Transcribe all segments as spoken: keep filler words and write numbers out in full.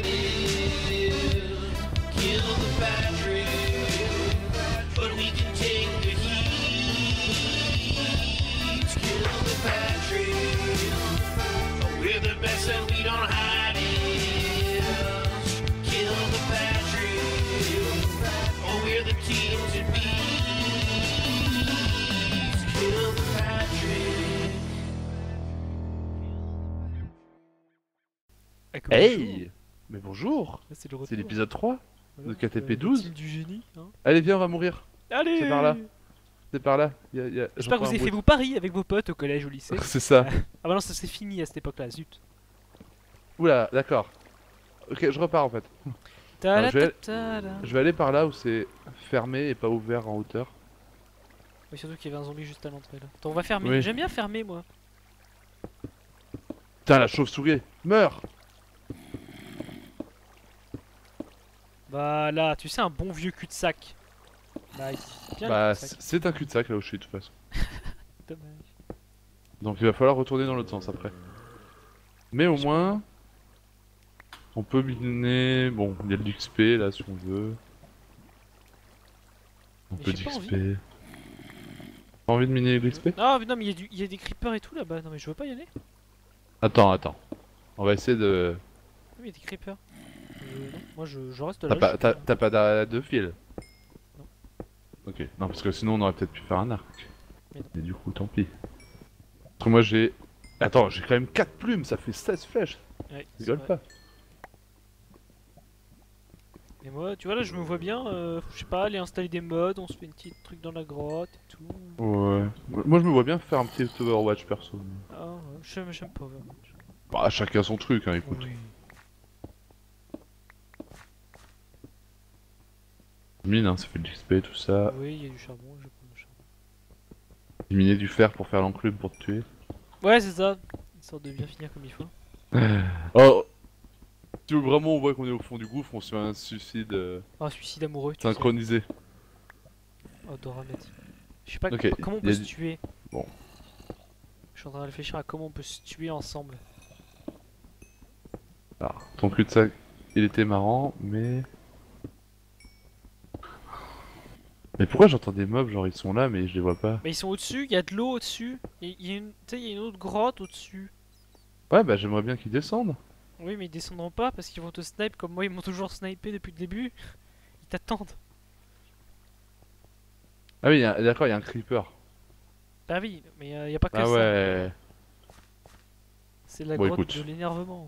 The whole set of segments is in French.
Kill the Patrick, but we can take the heat. Kill the Patrick, we're the best and we don't hide it. Kill the Patrick, oh we're the team to beat. Kill the Patrick. Ah, comment Hey! Mais bonjour! bonjour. C'est le retour. C'est l'épisode trois Voilà, de K T P euh, douze. le team du génie. Hein. Allez, viens, on va mourir. Allez. C'est par là. C'est par là. Y a, y a... J'espère que vous avez fait vos vos paris avec vos potes au collège ou au lycée. C'est ça. Ah bah non, ça c'est fini à cette époque-là, zut. Oula, d'accord. Ok, je repars en fait. Ta je vais- ta ta. Je vais aller par là où c'est fermé et pas ouvert en hauteur. Oui, surtout qu'il y avait un zombie juste à l'entrée là. Attends, on va fermer. Oui. J'aime bien fermer moi. Putain, la chauve-souris! Meurs! Voilà, tu sais, un bon vieux cul-de-sac. Nice. Bien Bah, le c- cul-de-sac. c'est un cul-de-sac là où je suis de toute façon. Dommage. Donc il va falloir retourner dans l'autre sens après. Mais au moins, on peut miner. Bon, il y a de l'X P là si on veut. Un Mais peu j'ai pas d'X P. Pas envie de miner l'X P? Ah, mais non, mais il y, a du- il y a des creepers et tout là-bas. Non, mais je veux pas y aller. Attends, attends. On va essayer de. Ah, mais il y a des creepers. Euh, non, moi je, je reste là. T'as je pas, sais t'as- pas. t'as pas d'a- de fil? Non. Ok, non, parce que sinon on aurait peut-être pu faire un arc. Mais non. Mais du coup, tant pis. Parce que moi j'ai. Attends, j'ai quand même quatre plumes, ça fait seize flèches. Ouais, c'est Rigole vrai. pas. Et moi, tu vois là, je me vois bien, euh, je sais pas, aller installer des mods, on se fait une petite truc dans la grotte et tout. Ouais. Moi je me vois bien faire un petit Overwatch perso. Ah, ouais, j'aime j'aime pas Overwatch. Bah, chacun son truc, hein, écoute. Oui. Mine, hein, ça fait de l'X P, tout ça. Oui, il y a du charbon, je vais prendre du charbon. Miner du fer pour faire l'enclume pour te tuer. Ouais, c'est ça, histoire de bien finir comme il faut. Oh! Si vraiment on voit qu'on est au fond du gouffre, on se fait un suicide euh, Ah, suicide amoureux, tu sais. synchronisé. Oh, Dora Mati. Je sais pas Ok, comment on y peut a se du- tuer. Bon. Je suis en train de réfléchir à comment on peut se tuer ensemble. Alors, ton cul-de-sac, il était marrant, mais... Mais pourquoi j'entends des mobs, genre ils sont là, mais je les vois pas? Mais ils sont au-dessus, il y a de l'eau au-dessus. Il y a une, tu sais, il y a une autre grotte au-dessus. Ouais, bah j'aimerais bien qu'ils descendent. Oui, mais ils descendront pas parce qu'ils vont te snipe comme moi, ils m'ont toujours snipé depuis le début. Ils t'attendent. Ah oui, y a- d'accord, il y a un creeper. Bah oui, mais il y a pas que Ah ça. ouais. C'est la Bon, grotte écoute. de l'énervement.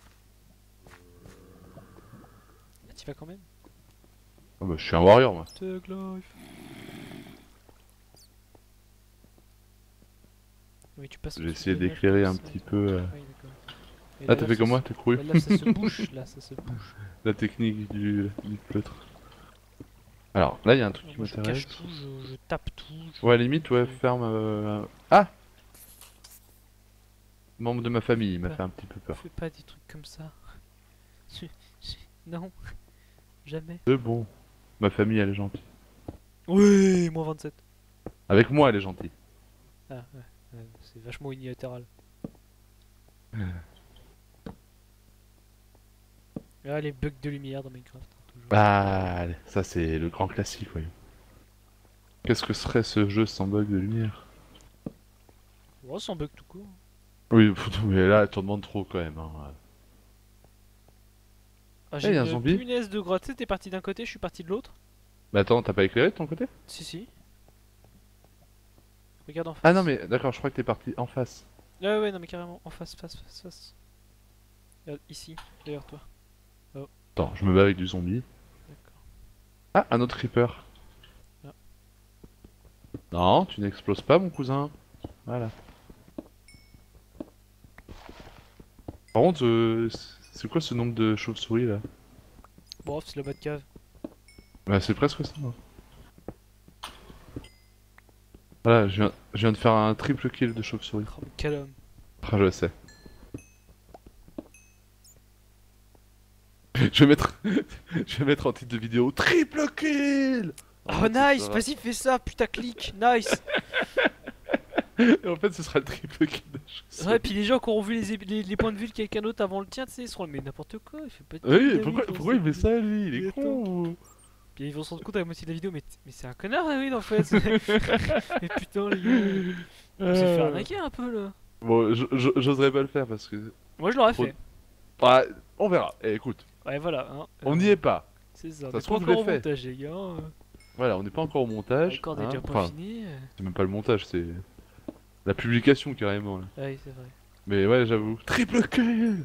Ah, t'y vas quand même? Ah bah je suis un warrior moi. Thug life. Oui, tu passes J'ai au-dessus essayé des meufs d'éclairer comme un ça. petit peu... euh, Oui, d'accord. Et Ah là, t'as là, fait ça comme se- moi, t'es couru. Là, là, ça se bouche, là, ça se bouche. La technique du, du pleutre. Alors, là il y a un truc qui Moi, je m'intéresse. cache tout, je, je tape tout. je- Ouais, limite, ouais, ferme... euh, Ah! Membre de ma famille, il m'a fait un petit peu peur. Fais pas des trucs comme ça. Je- je- Non, jamais. C'est bon. Ma famille, elle est gentille. Oui, moins vingt-sept. Avec moi, elle est gentille. Ah, ouais, ouais, c'est vachement unilatéral. Ah, les bugs de lumière dans Minecraft. hein, toujours. Bah, ça c'est le grand classique, voyons. Qu'est-ce que serait ce jeu sans bug de lumière? Oh, sans bug tout court. Oui, mais là, tu en demandes trop quand même. Hein. Ah, y j'ai a un une zombie. punaise de grotte. Tu sais, t'es parti d'un côté, je suis parti de l'autre. Mais attends, t'as pas éclairé de ton côté? Si, si. Regarde en face. Ah non, mais d'accord, je crois que t'es parti en face. Ouais, ouais, non, mais carrément, en face, face, face, face. Regarde, ici, derrière toi. Attends, je me bats avec du zombie. D'accord. Ah, un autre creeper. Ah. Non, tu n'exploses pas, mon cousin. Voilà. Par contre, euh, c'est quoi ce nombre de chauves-souris là? Bon, c'est la bas de cave. Bah, c'est presque ça. hein. Voilà, je viens, je viens de faire un triple kill de chauve-souris. Oh, mais quel homme. Ah, je le sais. Je vais mettre, je vais mettre en titre de vidéo triple kill. Oh, En fait, nice, ce vas-y, fais ça, putain, clique, nice. sera- Et en fait, ce sera le triple kill de Ouais, puis les gens qui auront vu les, les, les points de vue de quelqu'un d'autre avant le tien, tu sais, ils seront mais n'importe quoi, il fait pas de Oui, David, pourquoi, on pourquoi sait il fait pas. ça lui? Il est Mais con ou... Puis ils vont se rendre compte à la moitié de la vidéo, mais, t- mais c'est un connard David en fait. Mais putain les gars, on s'est fait Euh, arnaquer un peu là. Bon, je- je- j'oserais pas le faire parce que... Moi je l'aurais Faut- fait. Ah, on verra. Eh, écoute, Ouais voilà, hein. on euh, n'y est pas. C'est ça, Ça on est se pas trouve, je l'ai encore au fait. montage les gars. euh. Voilà, on n'est pas encore au montage. Le record est hein. déjà pas Enfin, fini. euh. c'est même pas le montage, c'est la publication carrément. Là. Ouais c'est vrai. Mais ouais, j'avoue. Triple kill.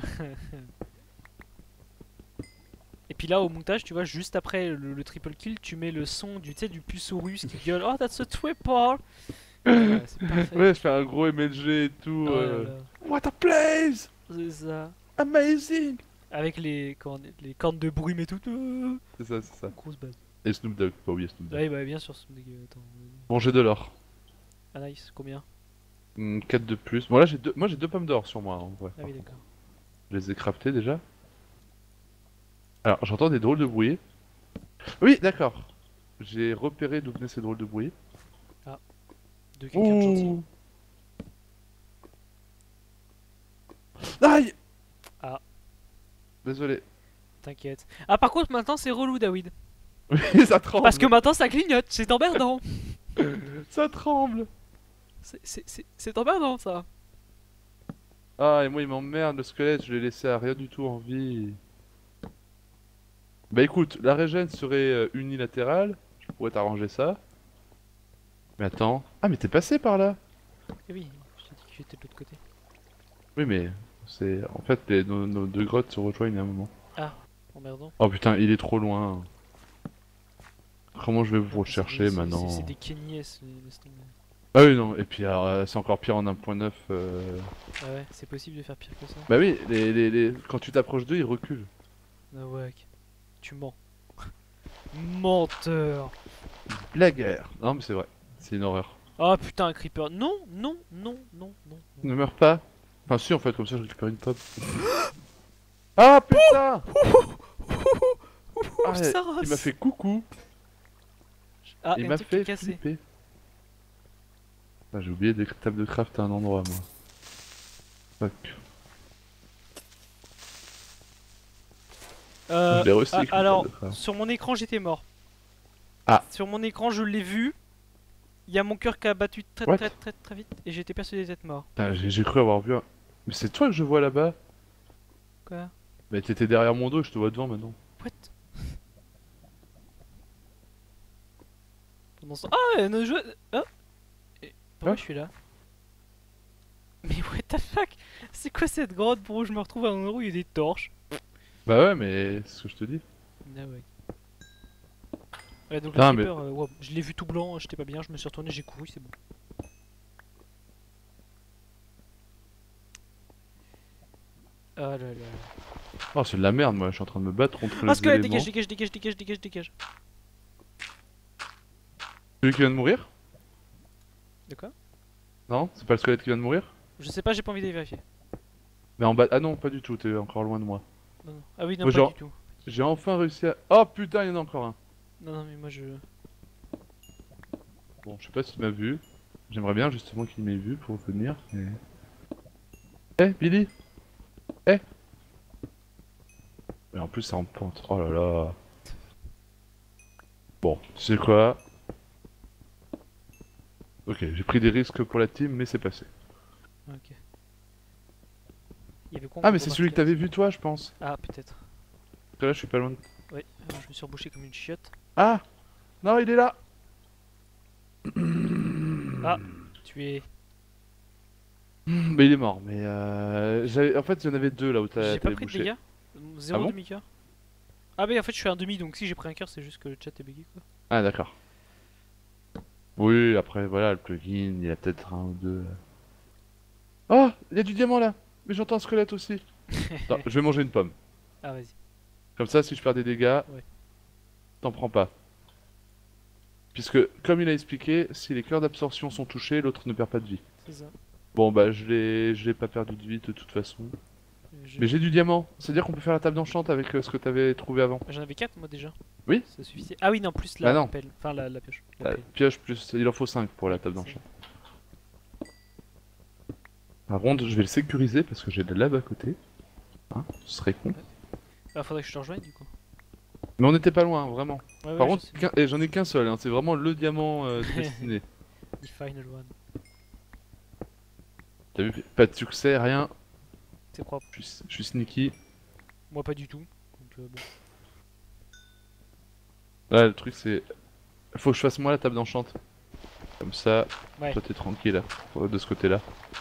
Et puis là au montage, tu vois, juste après le, le triple kill, tu mets le son du, tu sais, du puceau russe qui gueule Oh that's a triple. Voilà, c'est parfait. Ouais, je fais un gros M L G et tout. Oh là euh, là, What a place! c'est ça. Amazing! Avec les, comment, on dit, les cornes de brume et tout. euh, C'est ça, c'est ça. Grosse base. Et Snoop Dogg, pas oublier Snoop Dogg. Ouais, bah bien sûr, c'est dégueu. Attends. Bon, j'ai de l'or. Ah, nice, combien? quatre de plus. Bon, là, j'ai deux... moi j'ai deux pommes d'or sur moi. En vrai. Ah, oui, d'accord. Je les ai craftées déjà. Alors, j'entends des drôles de bruit. Oui, d'accord. J'ai repéré d'où venaient ces drôles de bruit. De quelqu'un de gentil. Ouh. Aïe! Ah. Désolé. T'inquiète. Ah, par contre, maintenant c'est relou, David. Oui, ça tremble. Parce que maintenant ça clignote, c'est emmerdant. Ça tremble. C'est- C'est c'est- c'est emmerdant ça. Ah, et moi il m'emmerde le squelette, je l'ai laissé à rien du tout en vie. Bah écoute, la régène serait euh, unilatérale, je pourrais t'arranger ça. Mais attends. Ah, mais t'es passé par là? Eh oui, je t'ai dit que j'étais de l'autre côté. Oui, mais c'est. En fait, les- nos, nos deux grottes se rejoignent à un moment. Emmerdant. Oh putain, il est trop loin. Comment je vais vous C'est- rechercher c'est- maintenant? C'est c'est des Kenyes, laisse tomber. Ah oui, non, et puis alors, euh, c'est encore pire en un point neuf. euh. Ah ouais, c'est possible de faire pire que ça. Bah oui, les, les, les... quand tu t'approches d'eux, ils reculent. Ah ouais, ok. Tu mens. Menteur. La guerre. Non, mais c'est vrai, c'est une horreur. Ah putain, un creeper. Non, non, non, non, non. non. Ne meurs pas. Enfin, si, en fait, comme ça, je récupère une pomme. Ah putain! Ah, ça il rase. m'a fait coucou. Ah, Il et un m'a truc qui est fait cassé. flipper. Ah, j'ai oublié des tables de craft à un endroit, moi. Fuck. Euh, Je l'ai recyclé, ah, les alors, tables de craft. sur mon écran, j'étais mort. Ah. Sur mon écran, je l'ai vu. Il y a mon cœur qui a battu très What très très très vite et j'étais persuadé d'être mort. Putain, j'ai j'ai cru avoir vu un... Mais c'est toi que je vois là-bas? Quoi? Mais t'étais derrière mon dos, je te vois devant maintenant. What? Pendant ce... Ah, ouais, nos joueurs... Oh. Et pourquoi Hein je suis là? Mais what the fuck? C'est quoi cette grotte pour où je me retrouve à un endroit où il y a des torches? Bah ouais, mais c'est ce que je te dis. Ah ouais. Ouais, donc Ah, le mais- creeper, euh, wow, je l'ai vu tout blanc, j'étais pas bien, je me suis retourné, j'ai couru, c'est bon. Ah là là. Oh, c'est de la merde, moi, je suis en train de me battre contre Ah, les squelette, éléments. dégage, dégage, dégage, dégage, dégage, dégage. Celui qui vient de mourir? De quoi? Non? C'est pas le squelette qui vient de mourir? Je sais pas, j'ai pas envie de vérifier. Mais en bas... Ah non, pas du tout, t'es encore loin de moi. Non, non. Ah oui, non, Moi, pas genre- du tout. J'ai enfin réussi à... Oh putain, il y en a encore un. Non, non, mais moi je... Bon, je sais pas si tu m'as vu. J'aimerais bien justement qu'il m'ait vu pour venir, mais... Eh, Billy! Eh! Mais en plus, ça en pente. Oh là là. Bon, tu sais quoi? Ok, j'ai pris des risques pour la team, mais c'est passé. Ok. Il y avait quoi Ah, encore mais c'est dans celui que Squelette? t'avais vu toi, je pense. Ah, peut-être. Parce que là, je suis pas loin de... Ouais, euh, je me suis rebouché comme une chiotte. Ah! Non, il est là! Ah, tu es... Mais il est mort, mais euh... j'avais- En fait, il y en avait deux là où t'as J'ai pas t'avais pris de bouché. dégâts? Zéro Ah bon demi-cœur? Ah mais en fait je suis un demi donc si j'ai pris un cœur c'est juste que le chat est bugué quoi. Ah, d'accord. Oui, après, voilà, le plugin, il y a peut-être un ou deux. Oh! Il y a du diamant là! Mais j'entends un squelette aussi. Attends, je vais manger une pomme. Ah vas-y. Comme ça, si je perds des dégâts, Ouais. t'en prends pas. Puisque, comme il a expliqué, si les cœurs d'absorption sont touchés, l'autre ne perd pas de vie. C'est ça. Bon, bah, je l'ai je l'ai pas perdu de vie de toute façon. Je- Mais j'ai du diamant. C'est-à-dire qu'on peut faire la table d'enchant avec euh, ce que t'avais trouvé avant. J'en avais quatre moi déjà. Oui. Ça suffisait. Ah oui non plus la Bah non. pelle. Enfin la, la pioche. La La pelle. pioche plus... Il en faut cinq pour la table C'est- d'enchant. Par contre, je vais le sécuriser parce que j'ai de la lave à côté. Hein, ce serait con. Ah, faudrait que je te rejoigne du coup. Mais on n'était pas loin, vraiment. Ouais, ouais, Par je contre, sais. qu'un- et j'en ai qu'un seul, hein, c'est vraiment le diamant euh, destiné. The final one. T'as vu, pas de succès, rien. C'est propre. Je suis, je suis sneaky. Moi pas du tout. Donc euh, bon. Là, le truc c'est. Faut que je fasse moi la table d'enchante. Comme ça, Ouais. toi t'es tranquille euh, de ce côté-là.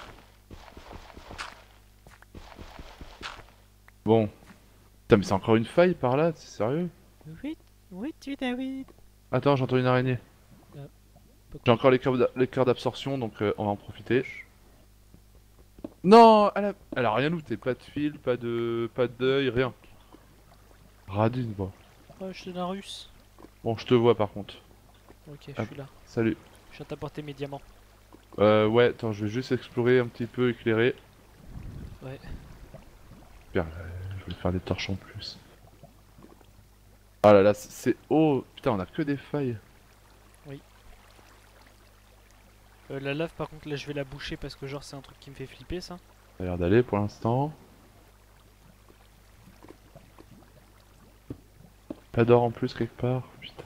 Bon. Putain, mais c'est encore une faille par là, c'est sérieux? Oui, oui, tu David. Attends, j'entends une araignée. Ah, pas J'ai encore les cœurs d'a- les cœurs d'absorption, donc euh, on va en profiter. Non, elle a, elle a rien looté, pas de fil, pas de, pas d'œil, rien. Radine, quoi. Oh, je suis un russe. Bon, je te vois par contre. Ok, je Ah. suis là. Salut. Je viens t'apporter mes diamants. Euh, ouais, attends, je vais juste explorer un petit peu, éclairer. Ouais. Super, euh, je vais faire des torches en plus. Ah là là, c'est- c'est... Oh, putain, on a que des failles. Euh, la lave par contre là je vais la boucher parce que genre c'est un truc qui me fait flipper ça. Ça a l'air d'aller pour l'instant. Pas d'or en plus quelque part, putain.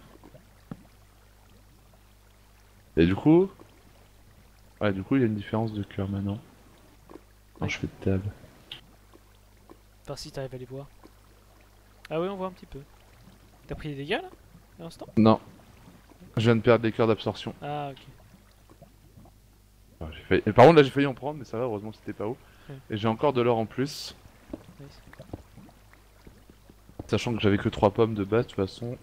Et du coup... Ouais, du coup, il y a une différence de cœur maintenant. Quand Ouais. je fais de table. Par si t'arrives à les voir. Ah ouais on voit un petit peu. T'as pris des dégâts là à l'instant? Non. Je viens de perdre les cœurs d'absorption. Ah ok. Ah, j'ai failli- Et par contre, là, j'ai failli en prendre, mais ça va, heureusement que c'était pas haut. Ouais. Et j'ai encore de l'or en plus. Nice. Sachant que j'avais que trois pommes de base, de toute façon.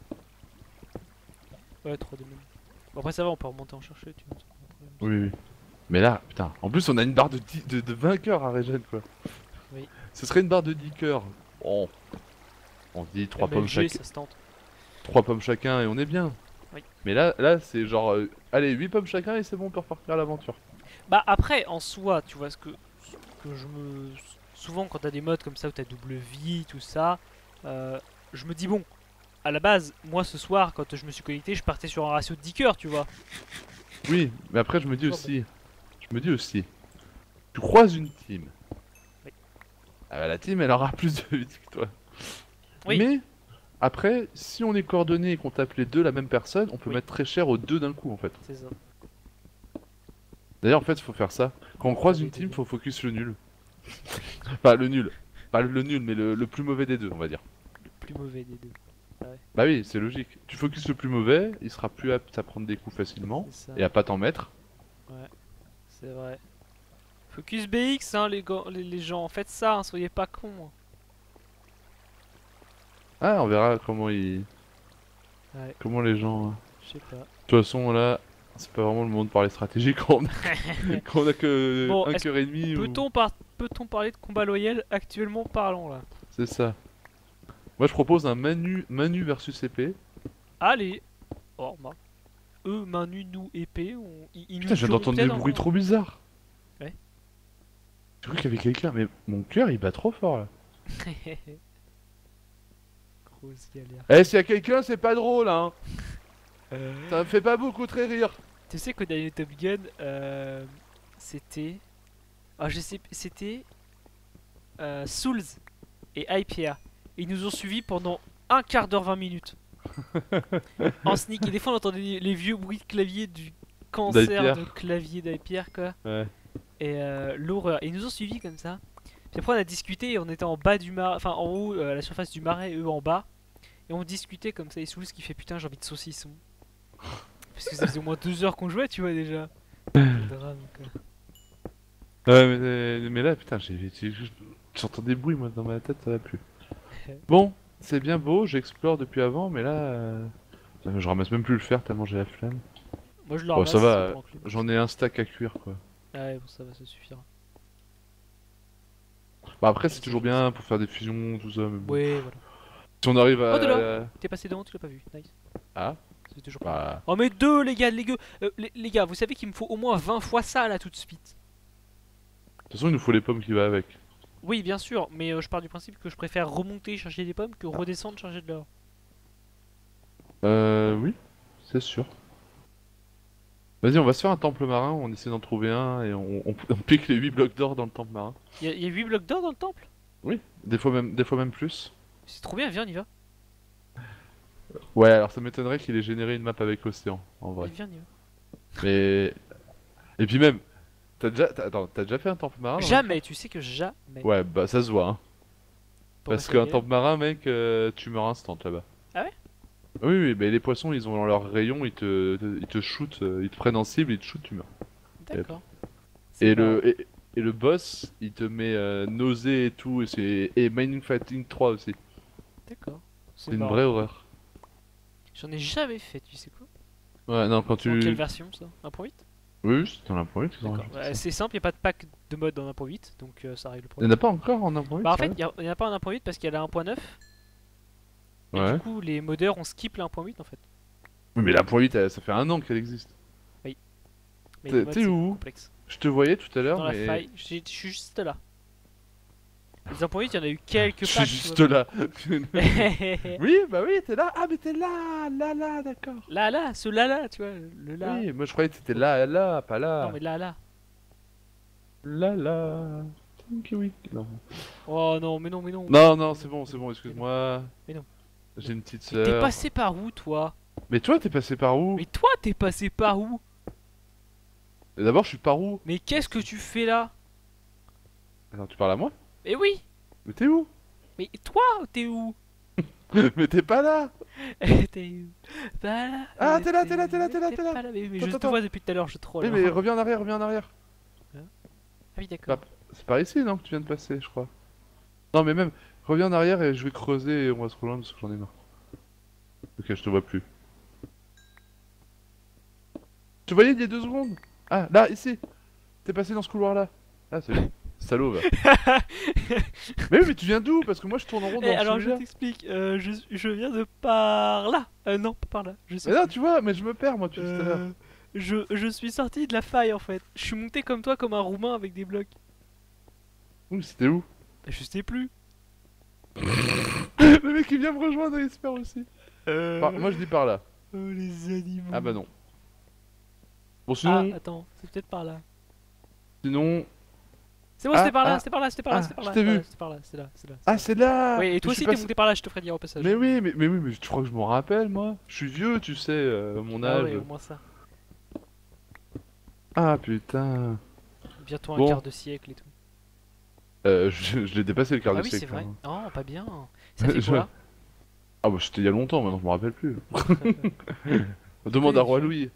Ouais trop de même. Bon après ça va on peut remonter en chercher tu vois. c'est pas un problème. Oui, oui. Mais là, putain, en plus, on a une barre de, dix de, de vingt cœurs à régène, quoi. Oui. Ce serait une barre de dix cœurs. Bon. On se dit trois pommes, M L G chaque... ça se tente. trois pommes chacun et on est bien. Oui. Mais là, là c'est genre... euh, Allez, huit pommes chacun et c'est bon, on peut repartir à l'aventure. Bah après en soi tu vois ce que, ce que je me... Souvent quand t'as des modes comme ça où t'as double vie tout ça, euh, je me dis bon, à la base moi ce soir quand je me suis connecté je partais sur un ratio de dix cœurs tu vois. Oui, mais après, je me dis Oh, aussi... Je me dis aussi... Tu croises une team. Oui. Ah bah, la team, elle aura plus de vie que toi. Oui. Mais... Après, si on est coordonnés et qu'on tape les deux la même personne, on peut Oui. mettre très cher aux deux d'un coup, en fait. C'est ça. D'ailleurs, en fait, faut faire ça. Quand on croise une team, faut focus le nul. Pas le nul. Pas le nul, mais le, le plus mauvais des deux, on va dire. Le plus mauvais des deux. Bah oui, c'est logique. Tu focus le plus mauvais, il sera plus apte à prendre des coups facilement C'est ça. et à pas t'en mettre. C'est vrai. Focus B X hein les, gars- les, les gens, faites ça, hein, soyez pas cons. hein. Ah, on verra comment ils... Ouais, comment les gens... hein. je sais pas. De toute façon, là, c'est pas vraiment le moment de parler stratégie quand on a, quand on a que Bon, un est-ce- cœur et demi. ou- Peut-on par... peut-on parler de combat loyal actuellement parlons là? C'est ça. Moi, je propose un Manu, Manu versus épée. Allez. Oh remarque. Eux, main nue, nous, épée, on... ils, ils Putain, nous je viens tueront d'entendre des peut-être bruits en- trop bizarres. Ouais. J'ai cru qu'il y avait quelqu'un, mais mon cœur il bat trop fort là. Grosse galère. Eh, s'il y a quelqu'un, c'est pas drôle, hein. Euh, Ça me fait pas beaucoup très rire. Tu sais qu'au dernier Top Gun, euh, c'était... Ah je sais, c'était... Euh, Souls et I P A. Ils nous ont suivis pendant un quart d'heure, vingt minutes. En sneak. Et des fois on entendait les, les vieux bruits de clavier du cancer d'I P R. de clavier d'I P R quoi. Ouais. Et euh, l'horreur. Et ils nous ont suivis comme ça. Puis après on a discuté et on était en bas du marais, enfin en haut euh, à la surface du marais, eux en bas. Et on discutait comme ça. Et Souls qui fait putain j'ai envie de saucisson. Parce que ça faisait au moins deux heures qu'on jouait tu vois déjà. Quel drame quoi. Ouais, mais, mais là, putain, j'ai, j'ai- j'entends des bruits moi dans ma tête, ça va plus. Bon, c'est bien beau, j'explore depuis avant, mais là, euh, je ramasse même plus le fer tellement j'ai la flemme. Moi je le Bon, ramasse. ça va, c'est pas enclin. J'en ai un stack à cuire quoi. Ah ouais bon ça va ça suffira. Bah après, c'est toujours bien pour faire des fusions, tout ça. Mais bon. Ouais voilà. Si on arrive à. Oh, de là. T'es passé devant tu l'as pas vu. Nice. Ah, C'est toujours pas. bah. Oh mais deux les gars les gars euh, les, les gars vous savez qu'il me faut au moins vingt fois ça là tout de suite. De toute façon, il nous faut les pommes qui va avec. Oui bien sûr mais euh, je pars du principe que je préfère remonter chercher des pommes que redescendre chercher de l'or. Euh, oui, c'est sûr. Vas-y, on va se faire un temple marin, on essaie d'en trouver un et on, on- on pique les huit blocs d'or dans le temple marin. Il y, a- y a huit blocs d'or dans le temple? Oui, des fois même, des fois même plus. C'est trop bien, viens, on y va. Ouais, alors ça m'étonnerait qu'il ait généré une map avec l'océan, en vrai. Viens, on y va. Mais... Et puis même, t'as déjà... t'as- Attends, t'as déjà fait un temple marin dans Jamais, tu sais que jamais. Minecraft Ouais, bah ça se voit, hein. Pourquoi Parce ça qu'un galère temple marin, mec, euh, tu meurs instant là-bas. Ah ouais? Oui, oui, mais les poissons, ils ont dans leur rayon, ils te, te- ils te shootent, euh, ils te prennent en cible, ils te shootent, tu meurs. D'accord. C'est Et pas- le, et, et le boss, il te met euh, nausée et tout, et, c'est- et Mining Fighting trois aussi. D'accord. C'est une marrant. vraie horreur. J'en ai jamais fait, tu sais quoi? Ouais, non, quand C'est dans quelle tu... version ça? un point huit? Oui, oui, c'est dans la première, tu D'accord. Ouais, c'est simple, y a pas de pack de mode dans un point huit, donc euh, ça règle le Il y problème. en a pas encore en un point huit, Bah en fait, sérieux y, a- y en a pas en un point huit parce qu'il y a la un point neuf. Et Ouais. du coup, les modeurs ont skip la un point huit en fait. Oui, mais la point huit, elle- ça fait un an qu'elle existe. Mais T'es- les modes, t'es c'est où complexe. Je te voyais tout à l'heure, Dans la mais... faille, j'ai- je suis juste là. Les un point huit, il y en a eu quelques Je packs. suis tu juste vois. là. Oui, bah oui, t'es là. Ah, mais t'es là, là, là, d'accord. Là, là, ce là, là, tu vois, le là. Oui, moi je croyais que t'étais là, là, pas là. Non, mais là, là. Là, là. Tinky Winky. Non, Oh non, mais non, mais non. non, non, c'est bon, c'est bon, excuse-moi. Mais non. J'ai une petite Mais T'es sœur. passé par où, toi? Mais toi, t'es passé par où? Mais toi, t'es passé par où? Et D'abord, je suis par où? Mais qu'est-ce que tu fais là? Attends, tu parles à moi? Mais oui! Mais t'es où? Mais toi, t'es où? Mais t'es pas là! T'es où? Pas là. Ah, mais t'es là, t'es là, t'es là, t'es là, t'es là. pas Mais, mais Attends, je te attends. vois depuis tout à l'heure, je troll. Oui, hein. mais reviens en arrière, reviens en arrière. Ah oui, d'accord. C'est par ici, non, que tu viens de passer, je crois. Non, mais même, reviens en arrière et je vais creuser et on va se rejoindre parce que j'en ai marre. Ok, je te vois plus. Tu voyais il y a deux secondes? Ah, là, ici! T'es passé dans ce couloir-là. Ah, c'est lui. Salaud, va. Mais oui, mais tu viens d'où? Parce que moi je tourne en rond Eh, dans alors je celui-là. t'explique, euh, je, je viens de par là. Euh, non, pas par là. Je sais Mais non, tu vois, mais je me perds moi, tu tout à l'heure. Euh, je, je suis sorti de la faille en fait. Je suis monté comme toi, comme un roumain avec des blocs. Ouh, c'était où? Je sais plus. Le mec il vient me rejoindre, il espère aussi. Euh... Par- Moi je dis par là. Oh les animaux. Ah bah non. Bon, Ah, sinon. attends, c'est peut-être par là. Sinon. C'est bon, Ah, c'était par là, ah. c'était par là, c'était par là, Ah, c'était par je là. t'ai c'était par vu. là, C'était par là, c'est là, c'est là. c'est Ah, là. c'est là! Oui, et Mais toi je aussi suis t'es passé- monté par là, je te ferai dire au passage. Mais oui, mais, mais oui, mais tu crois que je m'en rappelle moi? Je suis vieux, tu sais, euh, mon Ah âge. ouais, au moins ça. Ah putain. Bientôt un Bon. quart de siècle et tout. Euh, je, je l'ai dépassé le quart Ah de oui, siècle. c'est vrai. hein. Non, pas bien. Ça fait Je- quoi? Ah bah c'était il y a longtemps, maintenant je me rappelle plus. Demande à Roi Louis.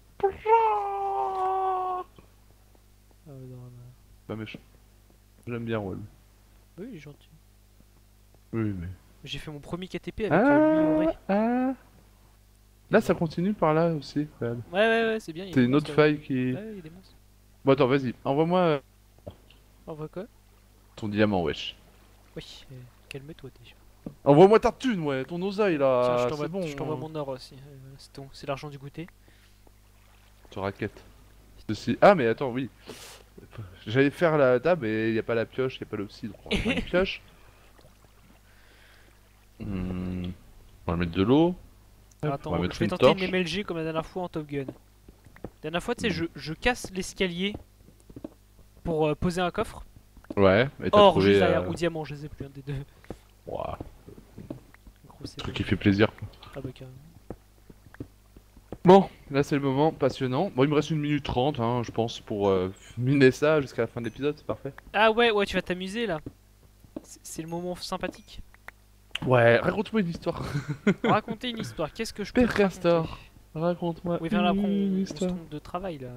Ah, non, non. Pas méchant. J'aime bien Roi Louis. Oui, il est gentil. Oui, mais. J'ai fait mon premier K T P avec euh, lui en vrai. ah. Là ça continue par là aussi. regarde. Ouais, ouais, ouais, c'est bien. il y a C'est des une autre monstres, ouais. faille qui. Ouais, il y a des monstres. Bon attends, vas-y, envoie-moi euh, On voit quoi? ton diamant, wesh. Oui, euh, calme-toi déjà. Envoie-moi ta thune, ouais, ton oseille Tiens, là. je C'est t'envoie bon. je t'envoie mon or aussi. Euh, c'est ton- c'est l'argent du goûter. Te raquette. Ceci. Ah mais attends, oui. J'allais faire la table et y a pas la pioche, y a pas l'obsi, donc on va prendre une pioche. Hmm. On va mettre de l'eau. Alors, On attends, va je mettre vais une tenter une torche. M L G comme la dernière fois en Top Gun. La dernière fois, tu sais, je, je casse l'escalier pour euh, poser un coffre. Ouais, et t'as Or, trouvé juste derrière, euh, ou diamant, je sais plus, un des deux. ouah, Gros, c'est truc bon. qui fait plaisir. Ah bah carrément. Bon, là c'est le moment passionnant. Bon, il me reste une minute trente, hein, je pense, pour euh, miner ça jusqu'à la fin de l'épisode, c'est parfait. Ah ouais, ouais, tu vas t'amuser là. C'est c'est le moment sympathique. Ouais, raconte-moi une histoire. Raconter une histoire, qu'est-ce que je peux te Père raconter? Castor, raconte-moi Oui, viens là, après, on, une on se histoire. trompe de travail là.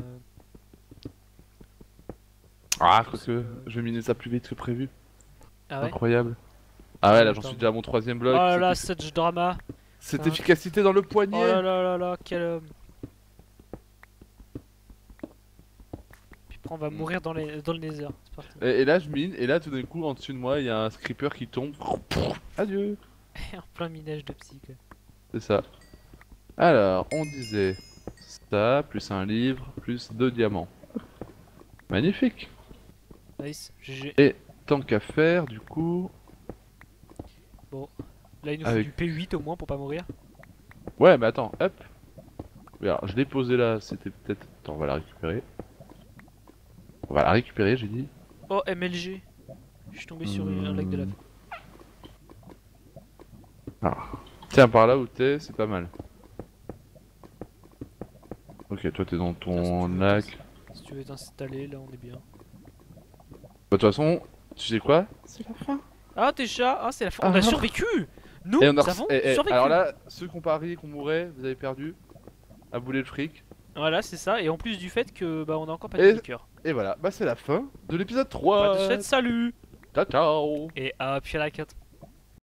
Ah, quoique, je vais miner ça plus vite que prévu. Ah ouais? Incroyable. Ah ouais, là j'en Attends. suis déjà à mon troisième Oh bloc. là là, Cette- cette drama. Cette ça- efficacité dans le poignet. Oh là là là là, quel homme. Puis après, on va Mm. mourir dans, les, dans le nether. C'est parti. Et, et là je mine, et là tout d'un coup en dessus de moi il y a un creeper qui tombe. Adieu. En plein minage de psy quoi. C'est ça. Alors, on disait ça, plus un livre, plus deux diamants. Magnifique. Nice, G G. Tant qu'à faire, du coup. Là, il nous faut Avec- du P huit au moins pour pas mourir. Ouais, mais attends, hop. Oui, alors je l'ai posé là, c'était peut-être... Attends, on va la récupérer. On va la récupérer, j'ai dit. Oh, M L G. Je suis tombé sur un lac de lave. Ah. Tiens, par là où t'es, c'est pas mal. Ok, toi t'es dans Ah, si ton tu veux lac. t'ins- Si tu veux t'installer, là on est bien. Bah, de toute façon, tu sais quoi? C'est la fin. Ah, tes chats. Ah, c'est la fin. On Ah. a survécu. Nous Et on a avons eh, eh, survécu. alors là, ceux qui ont parié qu'on mourrait, vous avez perdu. À bouler le fric. Voilà, c'est ça. Et en plus du fait que bah on a encore pas Et- de cœur. Et voilà, bah c'est la fin de l'épisode Bah, trois. de ce fait, salut. Ciao ciao. Et hop, il y a la carte.